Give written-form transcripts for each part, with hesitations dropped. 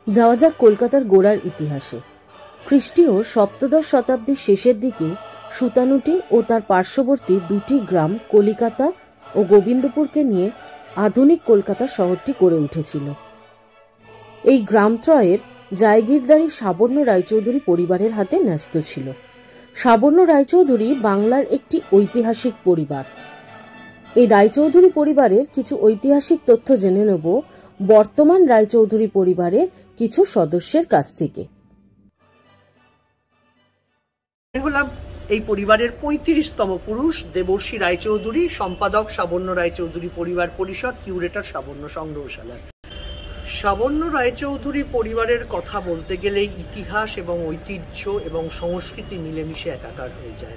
যাওয়া যাক কলকাতার গোড়ার ইতিহাসে। খ্রিস্টীয় সপ্তদশ শতাব্দীর শেষের দিকে সুতানুটি ও তার পার্শ্ববর্তী দুটি গ্রাম কলিকাতা ও গোবিন্দপুরকে নিয়ে আধুনিক কলকাতা শহরটি গড়ে উঠেছিল। এই গ্রামত্রয়ের জায়গিরদারি সাবর্ণ রায়চৌধুরী পরিবারের হাতে ন্যস্ত ছিল। সাবর্ণ রায়চৌধুরী বাংলার একটি ঐতিহাসিক পরিবার। এই রায়চৌধুরী পরিবারের কিছু ঐতিহাসিক তথ্য জেনে নেব বর্তমান রায়চৌধুরী পরিবারের কিছু সদস্যের কাছ থেকে। হলাম এই পরিবারের ৩৫তম পুরুষ দেবর্ষী রায়চৌধুরী, সম্পাদক সাবর্ণ রায়চৌধুরী পরিবার পরিষদ, কিউরেটর সাবর্ণ সংগ্রহশালা। সাবর্ণ রায়চৌধুরী পরিবারের কথা বলতে গেলে ইতিহাস এবং ঐতিহ্য এবং সংস্কৃতি মিলেমিশে একাকার হয়ে যায়।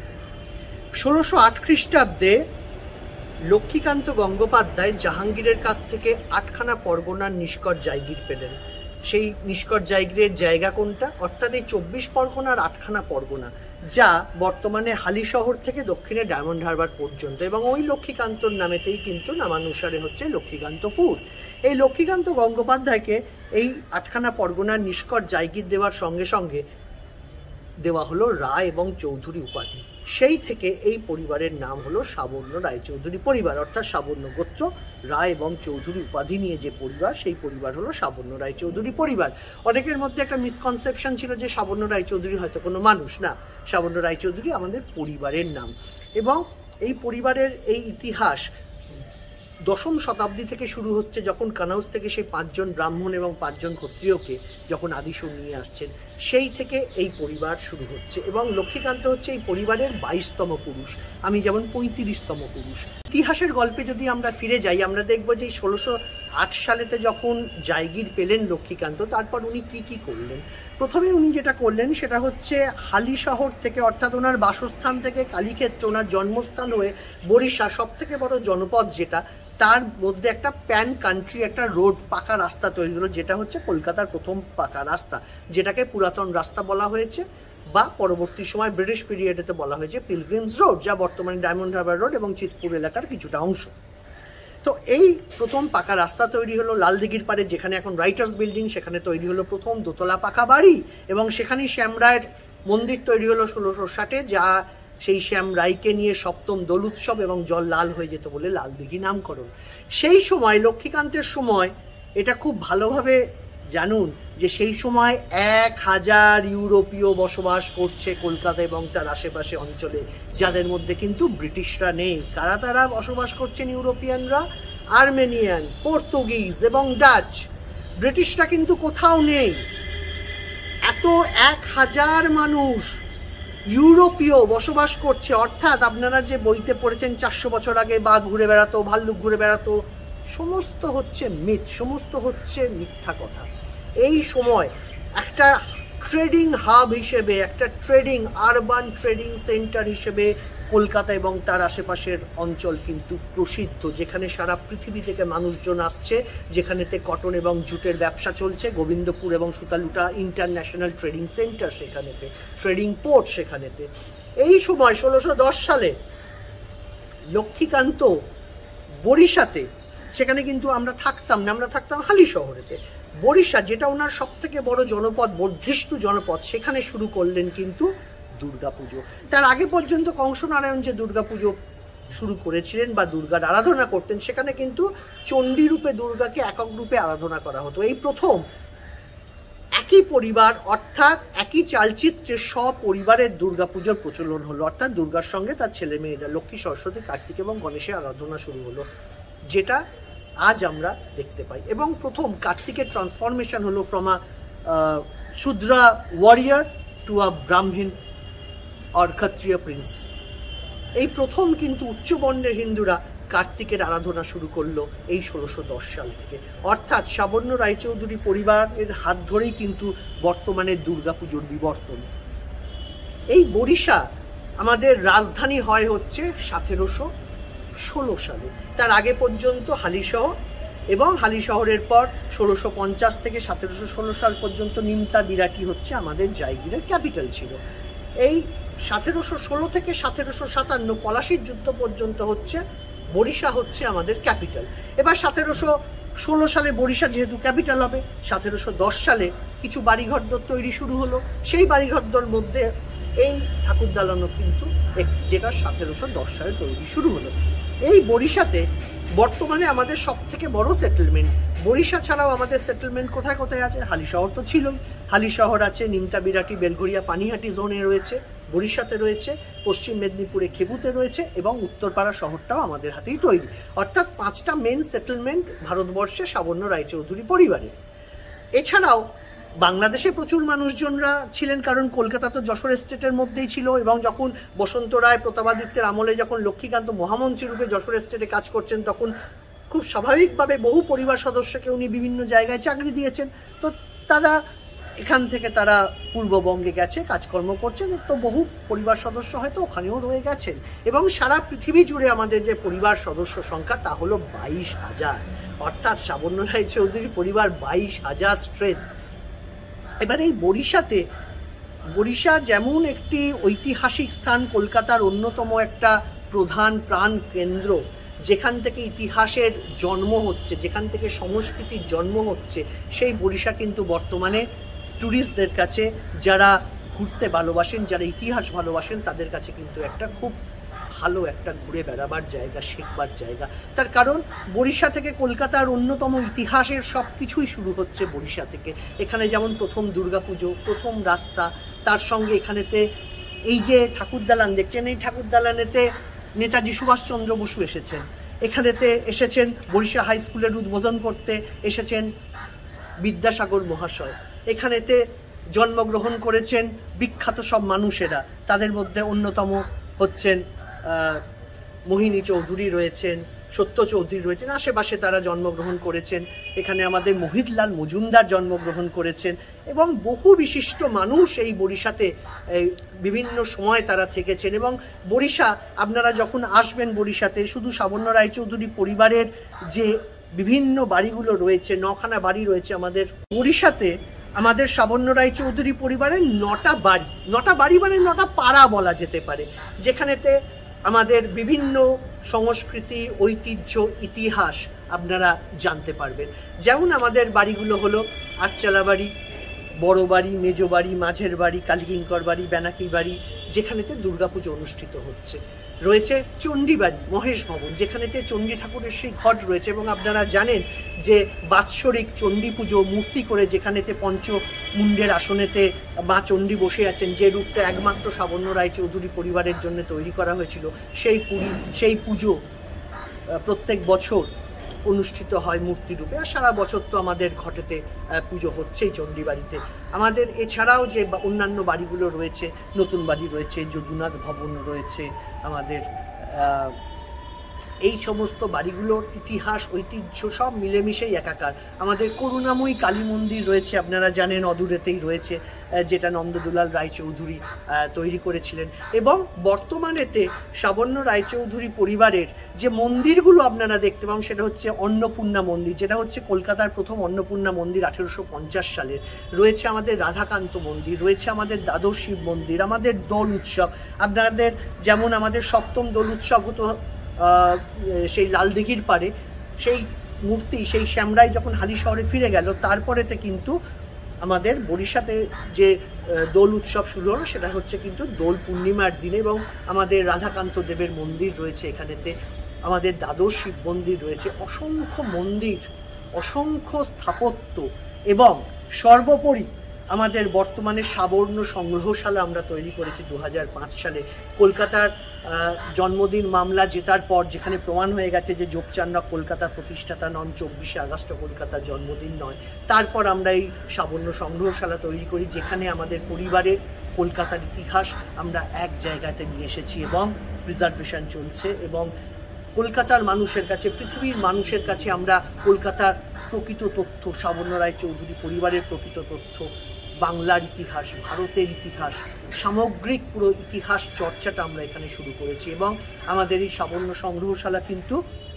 ১৬০৮ খ্রিস্টাব্দে লক্ষ্মীকান্ত গঙ্গোপাধ্যায় জাহাঙ্গীরের কাছ থেকে ৮খানা পরগনার নিষ্কর জায়গির পেলেন। সেই নিষ্কর জায়গিরের জায়গা কোনটা? অর্থাৎ এই ২৪ পরগনার ৮খানা পরগনা, যা বর্তমানে হালি শহর থেকে দক্ষিণে ডায়মন্ড হারবার পর্যন্ত, এবং ওই লক্ষ্মীকান্তর নামেতেই কিন্তু নামানুসারে হচ্ছে লক্ষ্মীকান্তপুর। এই লক্ষ্মীকান্ত গঙ্গোপাধ্যায়কে এই ৮খানা পরগনার নিষ্কর জায়গির দেওয়ার সঙ্গে সঙ্গে দেওয়া হলো রায় এবং চৌধুরী উপাধি। সেই থেকে এই পরিবারের নাম হলো সাবর্ণ রায়চৌধুরী পরিবার, অর্থাৎ সাবর্ণ গোত্র, রায় এবং চৌধুরী উপাধি নিয়ে যে পরিবার, সেই পরিবার হলো সাবর্ণ রায়চৌধুরী পরিবার। অনেকের মধ্যে একটা মিসকনসেপশন ছিল যে সাবর্ণ রায়চৌধুরী হয়তো কোনো মানুষ না, সাবর্ণ রায়চৌধুরী আমাদের পরিবারের নাম। এবং এই পরিবারের এই ইতিহাস দশম শতাব্দী থেকে শুরু হচ্ছে, যখন কানাউজ থেকে সেই ৫জন ব্রাহ্মণ এবং ৫জন ক্ষত্রিয়কে যখন আদিশো নিয়ে আসছেন, সেই থেকে এই পরিবার শুরু হচ্ছে। এবং লক্ষ্মীকান্ত হচ্ছে এই পরিবারের ২২তম পুরুষ, আমি যেমন ৩৫তম পুরুষ। ইতিহাসের গল্পে যদি আমরা ফিরে যাই, আমরা দেখব যে ১৬০৮ সালেতে যখন জায়গির পেলেন লক্ষ্মীকান্ত, তারপর উনি কি করলেন। প্রথমে উনি যেটা করলেন সেটা হচ্ছে হালি শহর থেকে, অর্থাৎ ওনার বাসস্থান থেকে কালীক্ষেত্র, ওনার জন্মস্থান হয়ে বরিশা, সব থেকে বড় জনপদ যেটা, তার মধ্যে একটা প্যান কান্ট্রি একটা রোড, পাকা রাস্তা তৈরি হলো, যেটা হচ্ছে কলকাতার প্রথম পাকা রাস্তা, যেটাকে পুরাতন রাস্তা বলা হয়েছে, বা পরবর্তী সময় ব্রিটিশ পিরিয়ডেতে বলা হয়েছে পিলগ্রিমস রোড, যা বর্তমানে ডায়মন্ড হারবার রোড এবং চিতপুর এলাকার কিছুটা অংশ। তো এই প্রথম পাকা রাস্তা তৈরি হলো লালদিঘির পাড়ে, যেখানে এখন রাইটার্স বিল্ডিং, সেখানে তৈরি হলো প্রথম দোতলা পাকা বাড়ি, এবং সেখানেই শ্যামরায়ের মন্দির তৈরি হলো ১৬৬০-এ, যা সেই শ্যাম রায়কে নিয়ে সপ্তম দোল উৎসব, এবং জল লাল হয়ে যেত বলে লালদিঘি নামকরণ। সেই সময় লক্ষ্মীকান্তের সময় এটা খুব ভালোভাবে জানুন যে সেই সময় ১,০০০ ইউরোপীয় বসবাস করছে কলকাতা এবং তার আশেপাশে অঞ্চলে, যাদের মধ্যে কিন্তু ব্রিটিশরা নেই। কারা তারা বসবাস করছেন? ইউরোপিয়ানরা, আর্মেনিয়ান, পর্তুগিজ এবং ডাচ। ব্রিটিশরা কিন্তু কোথাও নেই। এত ১,০০০ মানুষ ইউরোপীয় বসবাস করছে, অর্থাৎ আপনারা যে বইতে পড়েছেন ৪০০ বছর আগে বাঘ ঘুরে বেড়াতো, ভাল্লুক ঘুরে বেড়াতো, সমস্ত হচ্ছে মিথ, সমস্ত হচ্ছে মিথ্যা কথা। এই সময় একটা ট্রেডিং হাব হিসেবে, একটা ট্রেডিং আরবান ট্রেডিং সেন্টার হিসেবে কলকাতা এবং তার আশেপাশের অঞ্চল কিন্তু প্রসিদ্ধ, যেখানে সারা পৃথিবী থেকে মানুষজন আসছে, যেখানেতে কটন এবং জুটের ব্যবসা চলছে। গোবিন্দপুর এবং সুতালুটা ইন্টারন্যাশনাল ট্রেডিং সেন্টার, সেখানেতে ট্রেডিং পোর্ট সেখানেতে। এই সময় ১৬১০ সালে লক্ষ্মীকান্ত বরিশাতে, সেখানে কিন্তু আমরা থাকতাম না, আমরা থাকতাম হালি শহরেতে। বরিশা, যেটা ওনার সব থেকে বড় জনপদ, বর্ধিষ্ণু জনপদ, সেখানে শুরু করলেন কিন্তু দুর্গাপুজো। তার আগে পর্যন্ত কংসনারায়ণ যে দুর্গাপুজো শুরু করেছিলেন বা দুর্গার আরাধনা করতেন, সেখানে কিন্তু চণ্ডী রূপে দুর্গাকে একক রূপে আরাধনা করা হতো। এই প্রথম একই পরিবার, অর্থাৎ একই চালচিত্রে সপরিবারের দুর্গাপুজোর প্রচলন হলো, অর্থাৎ দুর্গার সঙ্গে তার ছেলে মেয়েরা লক্ষ্মী, সরস্বতী, কার্তিক এবং গণেশের আরাধনা শুরু হলো, যেটা আজ আমরা দেখতে পাই। এবং প্রথম কার্তিকের ট্রান্সফরমেশন হলো from a Shudra warrior to a Brahmin or ক্ষত্রিয় প্রিন্স। এই প্রথম কিন্তু উচ্চবর্ণের হিন্দুরা কার্তিকের আরাধনা শুরু করলো এই ১৬১০ সাল থেকে, অর্থাৎ সাবর্ণ রায়চৌধুরী পরিবারের হাত ধরেই কিন্তু বর্তমানে দুর্গাপুজোর বিবর্তন। এই বরিশা আমাদের রাজধানী হয় হচ্ছে ১৭১৬ সালে। তার আগে পর্যন্ত হালি শহর, এবং হালি শহরের পর ১৬৫০ থেকে ১৭১৬ সাল পর্যন্ত নিমতা বিরাটি হচ্ছে আমাদের জায়গিরের ক্যাপিটাল ছিল। এই ১৭১৬ থেকে ১৭৫৭ পলাশির যুদ্ধ পর্যন্ত হচ্ছে বরিশা হচ্ছে আমাদের ক্যাপিটাল। এবার 16 সালে বরিশা যেহেতু ক্যাপিটাল হবে, 1710 সালে কিছু বাড়িঘরদর তৈরি শুরু হলো। সেই বাড়িঘরদর মধ্যে এই ঠাকুর দালানও কিন্তু যেটা 1710 সালে তৈরি শুরু হলো। এই বরিশাতে বর্তমানে আমাদের সব থেকে বড় সেটেলমেন্ট। বরিশা ছাড়াও আমাদের সেটেলমেন্ট কোথায় কোথায় আছে? হালিশহর তো ছিলই, হালিশহর আছে, নিমতা, বিরাটি, বেলঘরিয়া, পানিহাটি জোনে রয়েছে, বরিশাতে রয়েছে, পশ্চিম মেদিনীপুরে খেপুতে রয়েছে, এবং উত্তরপাড়া শহরটাও আমাদের হাতেই তৈরি। অর্থাৎ 5টা মেন সেটেলমেন্ট ভারতবর্ষে সাবর্ণ রায়চৌধুরী পরিবারের। এছাড়াও বাংলাদেশে প্রচুর মানুষজনরা ছিলেন, কারণ কলকাতা তো যশোর এস্টেটের মধ্যেই ছিল, এবং যখন বসন্ত রায় প্রতাপাদিত্যের আমলে যখন লক্ষ্মীকান্ত মহামন্ত্রী রূপে যশোর এস্টেটে কাজ করছেন, তখন খুব স্বাভাবিকভাবে বহু পরিবার সদস্যকে উনি বিভিন্ন জায়গায় চাকরি দিয়েছেন। তো তারা এখান থেকে তারা পূর্ববঙ্গে গেছে, কাজকর্ম করছেন, তো বহু পরিবার সদস্য হয়তো ওখানেও রয়ে গেছেন। এবং সারা পৃথিবী জুড়ে আমাদের যে পরিবার সদস্য সংখ্যা তা হলো 22,000। অর্থাৎ সাবর্ণ রায়চৌধুরী পরিবার 22,000 স্ট্রেংথ। এবার এই বরিশা যেমন একটি ঐতিহাসিক স্থান, কলকাতার অন্যতম একটা প্রধান প্রাণ কেন্দ্র, যেখান থেকে ইতিহাসের জন্ম হচ্ছে, যেখান থেকে সংস্কৃতির জন্ম হচ্ছে, সেই বরিশা কিন্তু বর্তমানে ট্যুরিস্টদের কাছে, যারা ঘুরতে ভালোবাসেন, যারা ইতিহাস ভালোবাসেন, তাদের কাছে কিন্তু একটা খুব ভালো একটা ঘুরে বেড়াবার জায়গা, শেখবার জায়গা। তার কারণ বরিশা থেকে কলকাতার অন্যতম ইতিহাসের সব কিছুই শুরু হচ্ছে বরিশা থেকে। এখানে যেমন প্রথম দুর্গাপুজো, প্রথম রাস্তা, তার সঙ্গে এখানেতে এই যে ঠাকুর দালান দেখছেন, এই ঠাকুর দালানেতে নেতাজি সুভাষচন্দ্র বসু এসেছেন, এখানেতে এসেছেন বরিশা হাই স্কুলের উদ্বোধন করতে এসেছেন বিদ্যাসাগর মহাশয়, এখানেতে জন্মগ্রহণ করেছেন বিখ্যাত সব মানুষেরা। তাদের মধ্যে অন্যতম হচ্ছেন মোহিনী চৌধুরী রয়েছেন, সত্য চৌধুরী রয়েছেন, আশেপাশে তারা জন্মগ্রহণ করেছেন। এখানে আমাদের মোহিতলাল মজুমদার জন্মগ্রহণ করেছেন, এবং বহু বিশিষ্ট মানুষ এই বরিশাতে বিভিন্ন সময় তারা থেকেছেন। এবং বরিশা, আপনারা যখন আসবেন বরিশাতে, শুধু সাবর্ণ রায়চৌধুরী পরিবারের যে বিভিন্ন বাড়িগুলো রয়েছে, 9খানা বাড়ি রয়েছে আমাদের বরিশাতে, আমাদের সাবর্ণ রায়চৌধুরী পরিবারের 9টা বাড়ি মানে 9টা পাড়া বলা যেতে পারে, যেখানেতে আমাদের বিভিন্ন সংস্কৃতি, ঐতিহ্য, ইতিহাস আপনারা জানতে পারবেন। যেমন আমাদের বাড়িগুলো হলো আটচালা বাড়ি, বড় বাড়ি, মেজ বাড়ি, মাঝের বাড়ি, কালীকিঙ্কর বাড়ি, বেনাকি বাড়ি, যেখানেতে দুর্গাপুজো অনুষ্ঠিত হচ্ছে। রয়েছে চণ্ডী বাড়ি, মহেশ ভবন, যেখানেতে চণ্ডী ঠাকুরের সেই ঘট রয়েছে। এবং আপনারা জানেন যে বাৎসরিক চণ্ডী পুজো মূর্তি করে, যেখানেতে পঞ্চমুণ্ডের আসনেতে মা চণ্ডী বসে আছেন, যে রূপটা একমাত্র সাবর্ণ রায়চৌধুরী পরিবারের জন্য তৈরি করা হয়েছিল, সেই পুজো প্রত্যেক বছর অনুষ্ঠিত হয় মূর্তি রূপে। আর সারা বছর তো আমাদের ঘটেতে পুজো হচ্ছেই চণ্ডী বাড়িতে। আমাদের এছাড়াও যে অন্যান্য বাড়িগুলো রয়েছে, নতুন বাড়ি রয়েছে, যদুনাথ ভবন রয়েছে, আমাদের এই সমস্ত বাড়িগুলোর ইতিহাস, ঐতিহ্য সব মিলেমিশেই একাকার। আমাদের করুণাময়ী কালী মন্দির রয়েছে, আপনারা জানেন অদূরেতেই রয়েছে, যেটা নন্দদুলাল রায়চৌধুরী তৈরি করেছিলেন। এবং বর্তমানেতে সাবর্ণ রায়চৌধুরী পরিবারের যে মন্দিরগুলো আপনারা দেখতে পাবেন, সেটা হচ্ছে অন্নপূর্ণা মন্দির, যেটা হচ্ছে কলকাতার প্রথম অন্নপূর্ণা মন্দির 1850 সালের। রয়েছে আমাদের রাধাকান্ত মন্দির, রয়েছে আমাদের দ্বাদশ শিব মন্দির, আমাদের দোল উৎসব। আপনাদের যেমন আমাদের 7ম দোল উৎসব হতো সেই লালদিঘির পারে, সেই মূর্তি, সেই শ্যামরাই যখন হালিশহরে ফিরে গেল, তারপরেতে কিন্তু আমাদের বরিশাতে যে দোল উৎসব শুরু হলো, সেটা হচ্ছে কিন্তু দোল পূর্ণিমার দিনে। এবং আমাদের রাধাকান্ত দেবের মন্দির রয়েছে এখানেতে, আমাদের দ্বাদশ শিব মন্দির রয়েছে, অসংখ্য মন্দির, অসংখ্য স্থাপত্য। এবং সর্বোপরি আমাদের বর্তমানে সাবর্ণ সংগ্রহশালা আমরা তৈরি করেছি 2005 সালে। কলকাতার জন্মদিন মামলা জেতার পর, যেখানে প্রমাণ হয়ে গেছে যে যোগচান্ডক কলকাতার প্রতিষ্ঠাতা নন, 24শে আগস্ট কলকাতার জন্মদিন নয়, তারপর আমরা এই সাবর্ণ সংগ্রহশালা তৈরি করি, যেখানে আমাদের পরিবারের কলকাতার ইতিহাস আমরা এক জায়গাতে নিয়ে এসেছি এবং প্রিজার্ভেশন চলছে। এবং কলকাতার মানুষের কাছে, পৃথিবীর মানুষের কাছে আমরা কলকাতার প্রকৃত তথ্য, সাবর্ণ রায়চৌধুরী পরিবারের প্রকৃত তথ্য, বাংলার ইতিহাস, ভারতের ইতিহাস, সামগ্রিক পুরো ইতিহাস চর্চাটা আমরা এখানে শুরু করেছি। এবং আমাদের এই সাবর্ণ সংগ্রহশালা কিন্তু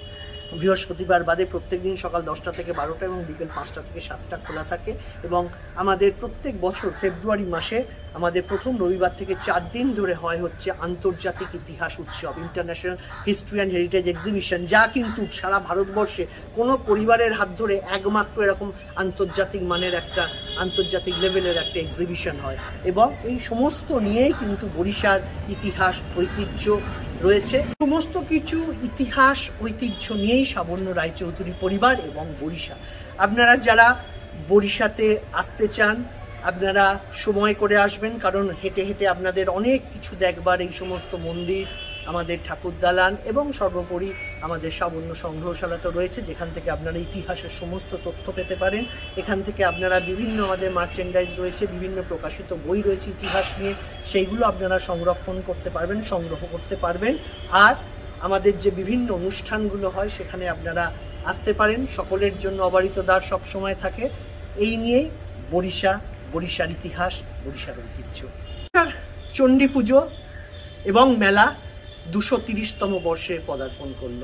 বৃহস্পতিবার বাদে প্রত্যেকদিন সকাল 10টা থেকে 12টা এবং বিকেল 5টা থেকে 7টা খোলা থাকে। এবং আমাদের প্রত্যেক বছর ফেব্রুয়ারি মাসে আমাদের প্রথম রবিবার থেকে 4 দিন ধরে হচ্ছে আন্তর্জাতিক ইতিহাস উৎসব, international history and heritage exhibition, যা কিন্তু সারা ভারতবর্ষে কোনো পরিবারের হাত ধরে একমাত্র এরকম আন্তর্জাতিক মানের একটা আন্তর্জাতিক লেভেলের একটা এক্সিবিশন হয়। এবং এই সমস্ত নিয়েই কিন্তু বরিশার ইতিহাস ঐতিহ্য রয়েছে। সমস্ত কিছু ইতিহাস ঐতিহ্য নিয়েই সাবর্ণ রায়চৌধুরী পরিবার এবং বরিশা। আপনারা যারা বরিশাতে আসতে চান আপনারা সময় করে আসবেন, কারণ হেঁটে হেঁটে আপনাদের অনেক কিছু দেখবার, এই সমস্ত মন্দির, আমাদের ঠাকুর দালান এবং সর্বোপরি আমাদের সাবর্ণ সংগ্রহশালা তো রয়েছে, যেখান থেকে আপনারা ইতিহাসের সমস্ত তথ্য পেতে পারেন। এখান থেকে আপনারা বিভিন্ন আমাদের মার্চেন্ডাইজ রয়েছে, বিভিন্ন প্রকাশিত বই রয়েছে ইতিহাস নিয়ে, সেইগুলো আপনারা সংরক্ষণ করতে পারবেন, সংগ্রহ করতে পারবেন। আর আমাদের যে বিভিন্ন অনুষ্ঠানগুলো হয় সেখানে আপনারা আসতে পারেন। সকলের জন্য অবারিত দ্বার সবসময় থাকে। এই নিয়েই বরিশার ইতিহাস, বরিশার ঐতিহ্য। চণ্ডী পুজো এবং মেলা 230তম বর্ষে পদার্পণ করলো।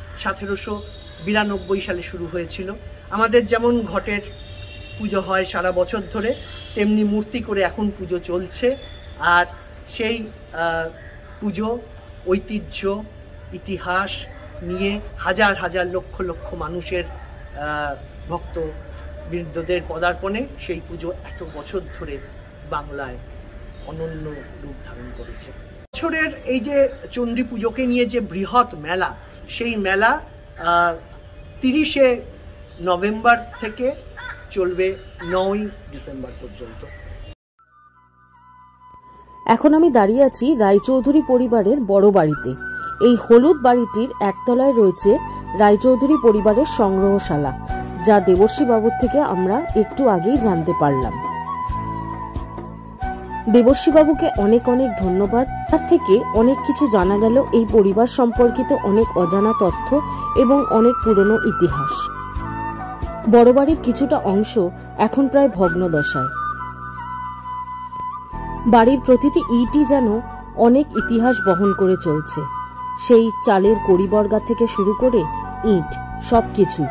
1792 সালে শুরু হয়েছিল। আমাদের যেমন ঘটের পুজো হয় সারা বছর ধরে, তেমনি মূর্তি করে এখন পুজো চলছে। আর সেই পুজো ঐতিহ্য ইতিহাস নিয়ে হাজার হাজার লক্ষ লক্ষ মানুষের ভক্তবৃন্দদের পদার্পণে সেই পুজো এত বছর ধরে বাংলায় অনন্য রূপ ধারণ করেছে। বছরের এই যে চণ্ডী পুজোকে নিয়ে যে বৃহৎ মেলা, সেই মেলা 30শে নভেম্বর থেকে চলবে 9ই ডিসেম্বর পর্যন্ত। এখন আমি দাঁড়িয়ে আছি রায়চৌধুরী পরিবারের বড় বাড়িতে। এই হলুদ বাড়িটির একতলায় রয়েছে রায়চৌধুরী পরিবারের সংগ্রহশালা, যা দেবর্ষী বাবুর থেকে আমরা একটু আগেই জানতে পারলাম। দেবর্ষী বাবুকে অনেক অনেক ধন্যবাদ। তার থেকে অনেক কিছু জানা গেল এই পরিবার সম্পর্কিত অনেক অজানা তথ্য এবং অনেক পুরনো ইতিহাস। বড় বাড়ির কিছুটা অংশ এখন প্রায় ভগ্নদশায়। বাড়ির প্রতিটি ইটই যেন অনেক ইতিহাস বহন করে চলছে, সেই চালের কড়িবর্গা থেকে শুরু করে ইট সবকিছুই।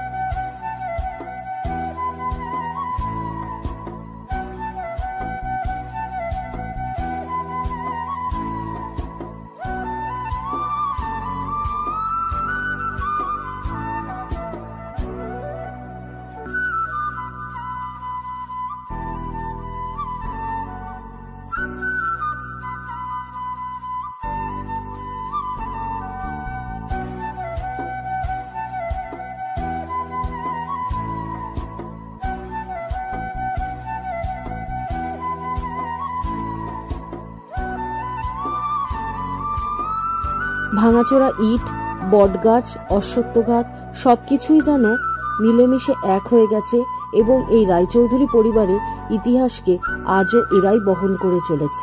ভাঙাচোরা ইট, বটগাছ, অশ্বত্থ গাছ সবকিছুই যেন মিলেমিশে এক হয়ে গেছে এবং এই রায়চৌধুরী পরিবারের ইতিহাসকে আজও এরাই বহন করে চলেছে।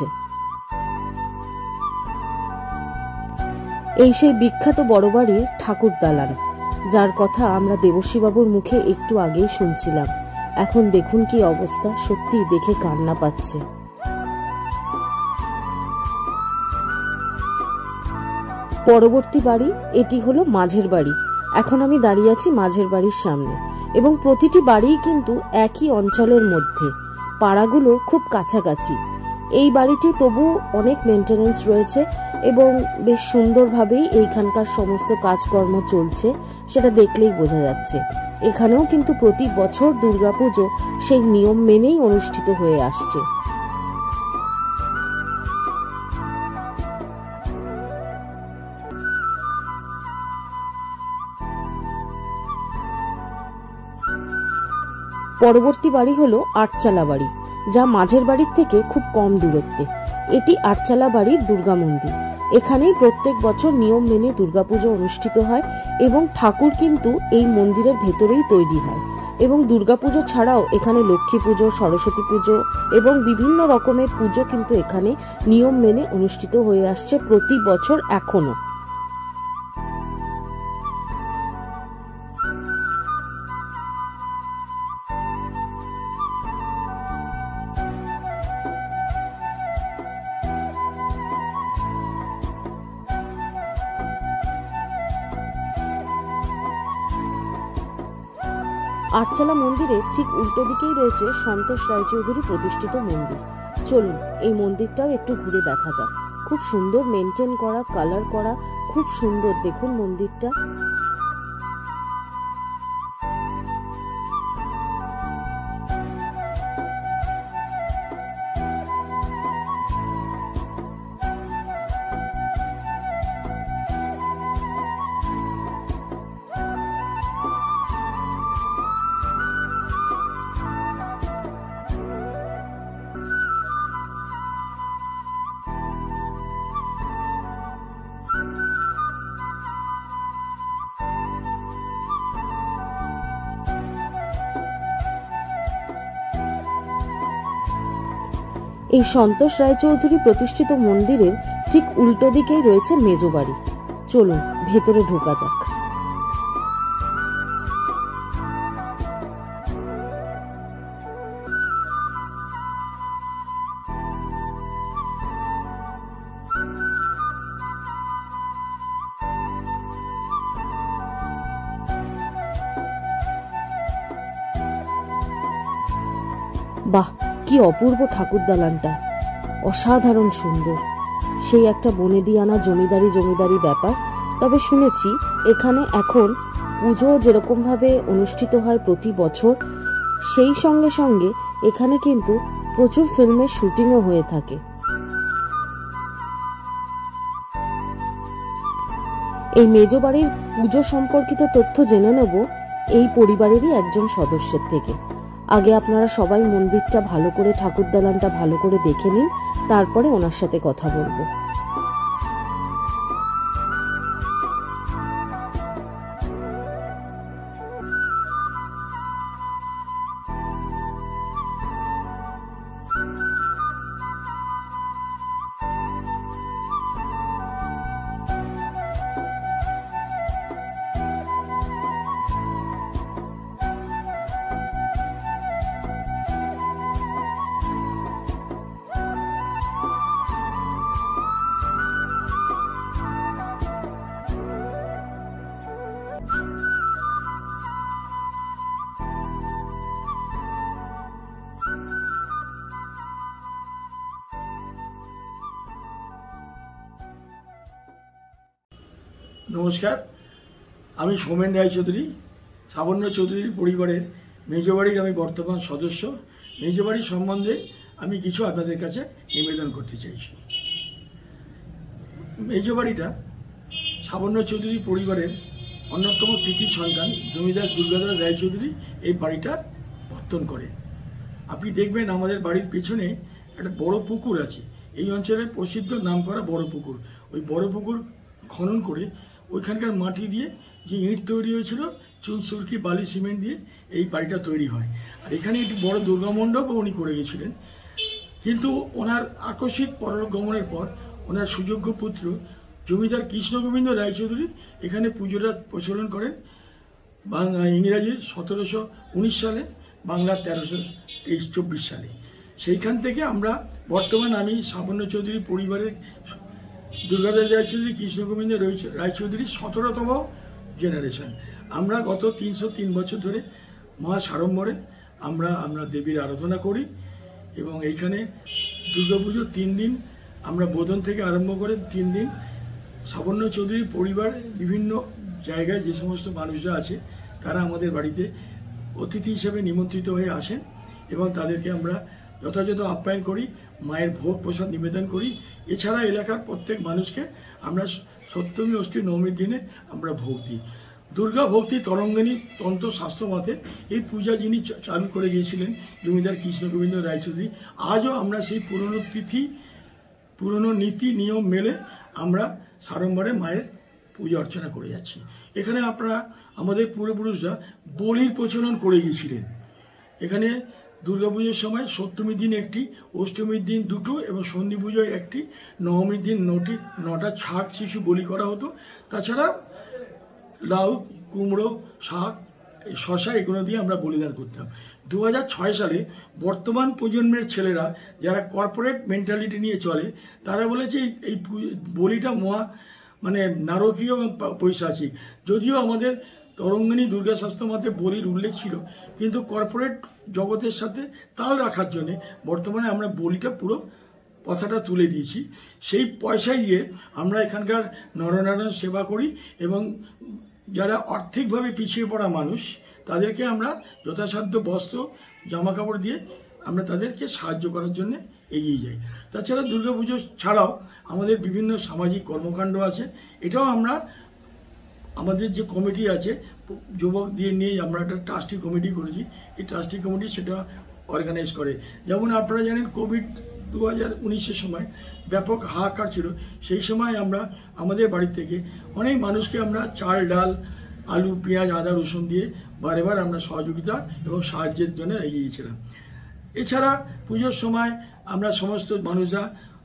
এই সেই বিখ্যাত বড় বাড়ির ঠাকুর দালান, যার কথা আমরা দেবর্ষী বাবুর মুখে একটু আগেই শুনছিলাম। এখন দেখুন কি অবস্থা, সত্যি দেখে কান্না পাচ্ছে। পরবর্তী বাড়ি এটি হলো মাঝের বাড়ি। এখন আমি দাঁড়িয়ে আছি মাঝের বাড়ির সামনে এবং প্রতিটি বাড়ি কিন্তু একই অঞ্চলের মধ্যে, পাড়াগুলো খুব কাছাকাছি। এই বাড়িটি তবু অনেক মেনটেনেন্স রয়েছে এবং বেশ সুন্দরভাবেই এইখানকার সমস্ত কাজকর্ম চলছে, সেটা দেখলেই বোঝা যাচ্ছে। এখানেও কিন্তু প্রতি বছর দুর্গাপুজো সেই নিয়ম মেনেই অনুষ্ঠিত হয়ে আসছে। পরবর্তী বাড়ি হলো আটচালা বাড়ি, যা মাঝের বাড়ির থেকে খুব কম দূরত্বে। এটি আটচালা বাড়ির দুর্গা মন্দির। এখানেই প্রত্যেক বছর নিয়ম মেনে দুর্গাপুজো অনুষ্ঠিত হয় এবং ঠাকুর কিন্তু এই মন্দিরের ভেতরেই তৈরি হয়। এবং দুর্গাপুজো ছাড়াও এখানে লক্ষ্মী পুজো, সরস্বতী পুজো এবং বিভিন্ন রকমের পুজো কিন্তু এখানে নিয়ম মেনে অনুষ্ঠিত হয়ে আসছে প্রতি বছর এখনো। আটচালা মন্দিরের ঠিক উল্টো দিকেই রয়েছে সন্তোষ রায়চৌধুরী প্রতিষ্ঠিত মন্দির। চলুন এই মন্দিরটাও একটু ঘুরে দেখা যাক। খুব সুন্দর মেনটেন করা, কালার করা, খুব সুন্দর। দেখুন মন্দিরটা। এই সন্তোষ রায়চৌধুরী প্রতিষ্ঠিত মন্দিরের ঠিক উল্টো দিকেই রয়েছে মেজবাড়ি। চলুন ভেতরে ঢোকা যাক। বাহ, কি অপূর্ব ঠাকুর দালানটা, অসাধারণ সুন্দর। সেই একটা বনেদি আনা জমিদারি ব্যাপার। তবে শুনেছি এখানে এখন পুজো যেরকম ভাবে অনুষ্ঠিত হয় প্রতি বছর, সেই সঙ্গে সঙ্গে এখানে কিন্তু প্রচুর ফিল্মের শুটিংও হয়ে থাকে। এই মেজবাড়ির পুজো সম্পর্কিত তথ্য জেনে নেব এই পরিবারেরই একজন সদস্যের থেকে। আগে আপনারা সবাই মন্দিরটা ভালো করে, ঠাকুর দালানটা ভালো করে দেখে নিন, তারপরে ওনার সাথে কথা বলবো। নমস্কার, আমি সোমেন রায়চৌধুরী, সাবর্ণ চৌধুরীর পরিবারের মেজবাড়ির আমি বর্তমান সদস্য। মেজবাড়ি সম্বন্ধে আমি কিছু আপনাদের কাছে নিবেদন করতে চাইছি। মেজবাড়িটা সাবর্ণ চৌধুরী পরিবারের অন্যতম কৃতি সন্তান জমিদার দুর্গাদাস রায়চৌধুরী এই বাড়িটা পত্তন করে। আপনি দেখবেন আমাদের বাড়ির পেছনে একটা বড় পুকুর আছে। এই অঞ্চলের প্রসিদ্ধ নাম করা বড় পুকুর। ওই বড় পুকুর খনন করে ওইখানকার মাটি দিয়ে যে ইট তৈরি হয়েছিল, চুন সুরকি বালি সিমেন্ট দিয়ে এই বাড়িটা তৈরি হয়। আর এখানে একটি বড় দুর্গা মণ্ডপও উনি করে গেছিলেন। কিন্তু ওনার আকস্মিক পরলোক গমনের পর ওনার সুযোগ্য পুত্র জমিদার কৃষ্ণগোবিন্দ রায়চৌধুরী এখানে পুজোটা প্রচলন করেন। ইংরাজির 1719 সালে, বাংলা 1324 সালে। সেইখান থেকে আমরা বর্তমান আমি সাবর্ণ চৌধুরী পরিবারের দুর্গাদাস রায়চৌধুরী কৃষ্ণগোবিন্দ রায়চৌধুরী 17তম জেনারেশন। আমরা গত 303 বছর ধরে মহা সাড়ম্বরে আমরা দেবীর আরাধনা করি এবং এইখানে দুর্গাপুজো 3 দিন আমরা বোধন থেকে আরম্ভ করে 3 দিন সাবর্ণ চৌধুরী পরিবার বিভিন্ন জায়গায় যে সমস্ত মানুষরা আছে তারা আমাদের বাড়িতে অতিথি হিসেবে নিমন্ত্রিত হয়ে আসেন এবং তাদেরকে আমরা যথাযথ আপ্যায়ন করি, মায়ের ভোগ প্রসাদ নিবেদন করি। এছাড়া এলাকার প্রত্যেক মানুষকে আমরা সপ্তমী, অষ্টমী, নবমীর দিনে আমরা ভোগ দিই। দুর্গা ভক্তি তরঙ্গিনী তন্ত্র শাস্ত্র মতে এই পূজা যিনি চালু করে গিয়েছিলেন জমিদার কৃষ্ণগোবিন্দ রায়চৌধুরী, আজও আমরা সেই পুরনো তিথি, পুরনো নীতি নিয়ম মেলে আমরা সাড়ম্বরে মায়ের পূজা অর্চনা করে যাচ্ছি। এখানে আপনারা আমাদের পূর্বপুরুষরা বলির প্রচলন করে গিয়েছিলেন। এখানে দুর্গাপুজোর সময় সপ্তমীর দিন একটি, অষ্টমীর দিন দুটো এবং সন্ধি পুজোয় একটি, নবমীর দিন 9টা ছাগ শিশু বলি করা হতো। তাছাড়া লাউ, কুমড়ো, শাক, শশা এগুলো দিয়ে আমরা বলিদান করতাম। 2006 সালে বর্তমান প্রজন্মের ছেলেরা যারা কর্পোরেট মেন্টালিটি নিয়ে চলে তারা বলেছে এই বলিটা নারকীয় এবং পৈশাচিক। যদিও আমাদের তরঙ্গিনী দুর্গা শাস্ত্রমতে বলির উল্লেখ ছিল, কিন্তু কর্পোরেট জগতের সাথে তাল রাখার জন্য বর্তমানে আমরা বলিটা পুরো কথাটা তুলে দিয়েছি। সেই পয়সা দিয়ে আমরা এখানকার নরনারায়ণ সেবা করি এবং যারা আর্থিকভাবে পিছিয়ে পড়া মানুষ তাদেরকে আমরা যথাসাধ্য বস্ত্র জামা কাপড় দিয়ে আমরা তাদেরকে সাহায্য করার জন্য এগিয়ে যাই। তাছাড়া দুর্গাপুজো ছাড়াও আমাদের বিভিন্ন সামাজিক কর্মকাণ্ড আছে। এটাও আমরা আমাদের যে কমিটি আছে যুবক দিয়ে নিয়ে আমরা একটা ট্রাস্টি কমিটি করেছি। এই ট্রাস্টি কমিটি সেটা অর্গানাইজ করে। যেমন আপনারা জানেন কোভিড 2019-এর সময় ব্যাপক হাহাকার ছিল। সেই সময় আমরা আমাদের বাড়ি থেকে অনেক মানুষকে আমরা চাল ডাল আলু পেঁয়াজ আদা রসুন দিয়ে বারবার আমরা সহযোগিতা এবং সাহায্যের জন্য এগিয়েছিলাম। এছাড়া পুজোর সময় আমরা সমস্ত মানুষরা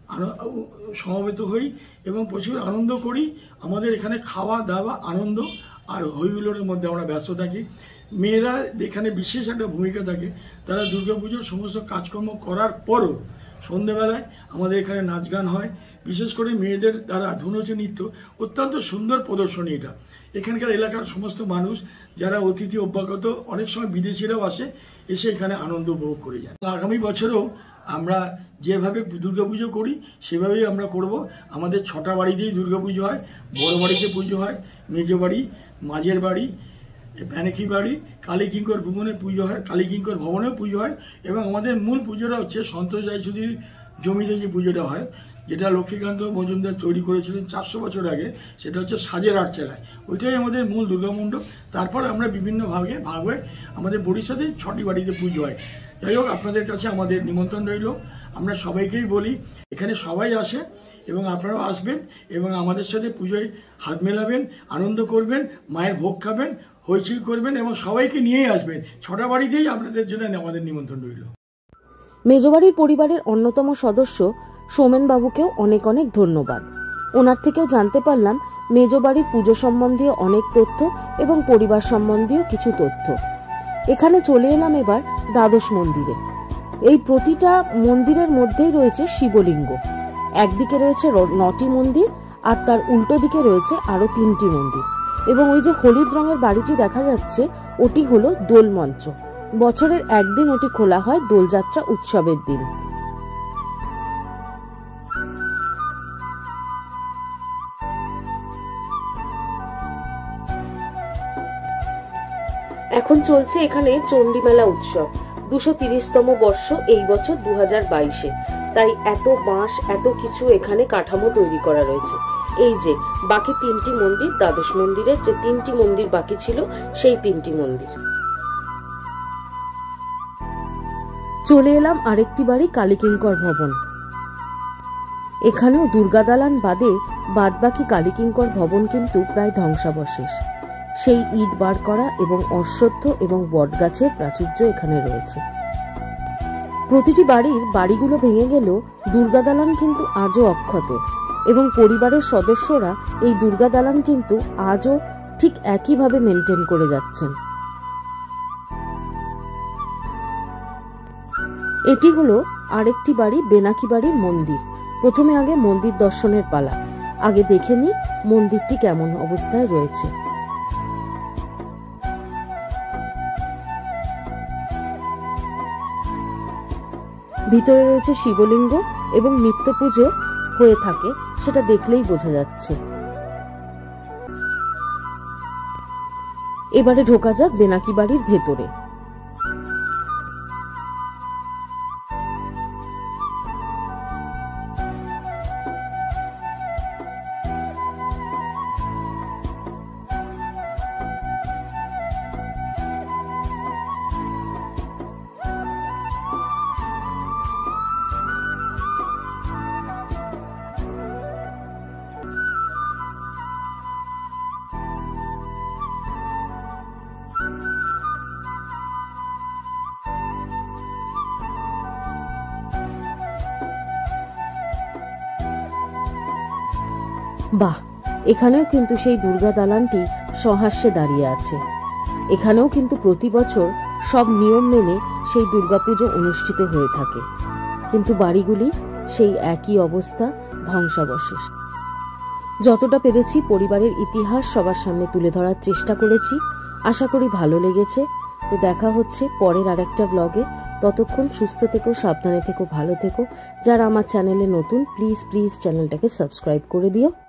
সমবেত হই এবং প্রচুর আনন্দ করি। আমাদের এখানে খাওয়া দাওয়া আনন্দ আর হইহুল্লোড়ের মধ্যে আমরা ব্যস্ত থাকি। মেয়েরা এখানে বিশেষ একটা ভূমিকা থাকে। তারা দুর্গাপুজোর সমস্ত কাজকর্ম করার পরও সন্ধ্যেবেলায় আমাদের এখানে নাচ গান হয়। বিশেষ করে মেয়েদের দ্বারা ধুনুচি নৃত্য অত্যন্ত সুন্দর প্রদর্শনী। এটা এখানকার এলাকার সমস্ত মানুষ যারা অতিথি অভ্যাগত, অনেক সময় বিদেশিরাও আসে, এসে এখানে আনন্দ উপভোগ করে যান। আগামী বছরেও আমরা যেভাবে দুর্গাপুজো করি সেভাবেই আমরা করব। আমাদের 6টা বাড়িতেই দুর্গাপুজো হয়। বড় বাড়িতে পুজো হয়, মেজ বাড়ি, মাঝের বাড়ি, প্যানেকি বাড়ি, কালীকিঙ্কর ভবনে পুজো হয়, কালীকিঙ্কর ভবনেও পুজো হয়। এবং আমাদের মূল পুজোটা হচ্ছে সন্তোষ রায়চৌধুরীর জমিতে যে পুজোটা হয়, যেটা লক্ষ্মীকান্ত মজুমদার তৈরি করেছিলেন 400 বছর আগে, সেটা হচ্ছে সাজের আটচালায়। ওইটাই আমাদের মূল দুর্গামণ্ডপ। তারপর আমরা বিভিন্ন ভাগে আমাদের বরিশাতে 6টি বাড়িতে পুজো হয়। যাই হোক, আপনাদের কাছে আমাদের নিমন্ত্রণ রইল। আমরা সবাইকেই বলি এখানে সবাই আসে এবং আপনারাও আসবেন এবং আমাদের সাথে পুজোয় হাত মেলাবেন, আনন্দ করবেন, মায়ের ভোগ খাবেন, হইচই করবেন এবং সবাইকে নিয়েই আসবেন। 6টা বাড়িতেই আপনাদের জন্য আমাদের নিমন্ত্রণ রইল। মেজবাড়ির পরিবারের অন্যতম সদস্য সোমেন বাবুকেও অনেক অনেক ধন্যবাদ। ওনার থেকেও জানতে পারলাম মেজবাড়ির পুজো সম্বন্ধীয় অনেক তথ্য এবং পরিবার সম্বন্ধীয় কিছু তথ্য। এখানে চলে এলাম এবার দ্বাদশ মন্দিরে। এই প্রতিটা মন্দিরের মধ্যেই রয়েছে শিবলিঙ্গ। একদিকে রয়েছে 9টি মন্দির আর তার উল্টো দিকে রয়েছে আরো 3টি মন্দির। এবং ওই যে হলুদ রঙের বাড়িটি দেখা যাচ্ছে ওটি হলো দোল মঞ্চ। বছরের একদিন ওটি খোলা হয় দোলযাত্রা উৎসবের দিন। এখন চলছে এখানে চণ্ডী মেলা উৎসব। 230তম বর্ষ এই বছর 2022-এ। তাই এত বাঁশ এত কিছু এখানে কাঠামো তৈরি করা রয়েছে। এই যে বাকি 3টি মন্দির, দ্বাদশ মন্দিরের যে 3টি মন্দির বাকি ছিল সেই 3টি মন্দির। চলে এলাম আরেকটি বাড়ি, কালীকিঙ্কর ভবন। এখানেও দুর্গা দালান বাদে বাদবাকি কালীকিঙ্কর ভবন কিন্তু প্রায় ধ্বংসাবশেষ। সেই ইট বার করা এবং অশ্বত্থ এবং বটগাছের প্রাচুর্য এখানে রয়েছে। প্রতিটি বাড়িগুলো ভেঙে গেলেও দুর্গা দালান কিন্তু আজও অক্ষত এবং পরিবারের সদস্যরা এই দুর্গা দালান কিন্তু আজও ঠিক একইভাবে মেনটেন করে যাচ্ছেন। এটি হলো আরেকটি বাড়ি, বেনাকি বাড়ির মন্দির। প্রথমে আগে মন্দির দর্শনের পালা। আগে দেখে নিই মন্দিরটি কেমন অবস্থায় রয়েছে। ভিতরে রয়েছে শিবলিঙ্গ এবং নিত্য পুজো হয়ে থাকে, সেটা দেখলেই বোঝা যাচ্ছে। এবারে ঢোকা যাক বেনাকি বাড়ির ভেতরে। বাহ, এখানেও কিন্তু সেই দুর্গা দালানটি সহাস্যে দাঁড়িয়ে আছে। এখানেও কিন্তু প্রতি বছর সব নিয়ম মেনে সেই দুর্গাপুজো অনুষ্ঠিত হয়ে থাকে, কিন্তু বাড়িগুলি সেই একই অবস্থা, ধ্বংসাবশেষ। যতটা পেরেছি পরিবারের ইতিহাস সবার সামনে তুলে ধরার চেষ্টা করেছি। আশা করি ভালো লেগেছে। তো দেখা হচ্ছে পরের আরেকটা ব্লগে। ততক্ষণ সুস্থ থেকো, সাবধানে থেকো, ভালো থেকো। যারা আমার চ্যানেলে নতুন, প্লিজ চ্যানেলটাকে সাবস্ক্রাইব করে দিও।